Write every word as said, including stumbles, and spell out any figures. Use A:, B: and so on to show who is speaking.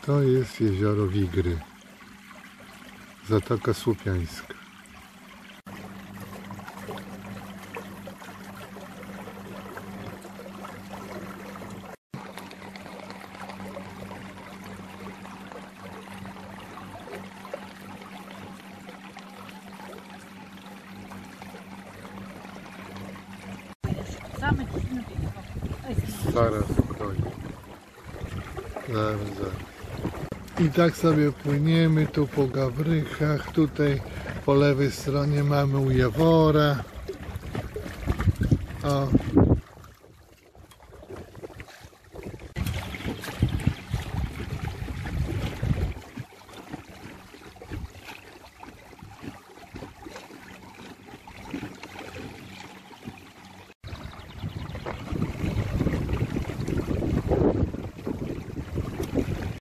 A: To jest jezioro Wigry, Zatoka Słupiańska. Zaraz stoi. Zaraz, zaraz. I tak sobie płyniemy tu po Gawrychach. Tutaj po lewej stronie mamy u Jawora. O.